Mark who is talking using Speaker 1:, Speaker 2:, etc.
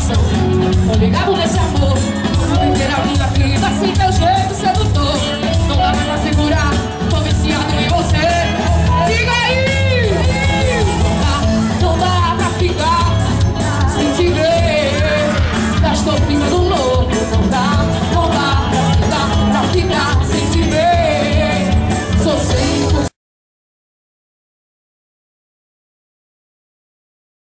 Speaker 1: coração. Tô ligado nesse amor, vou viver a minha vida sem ter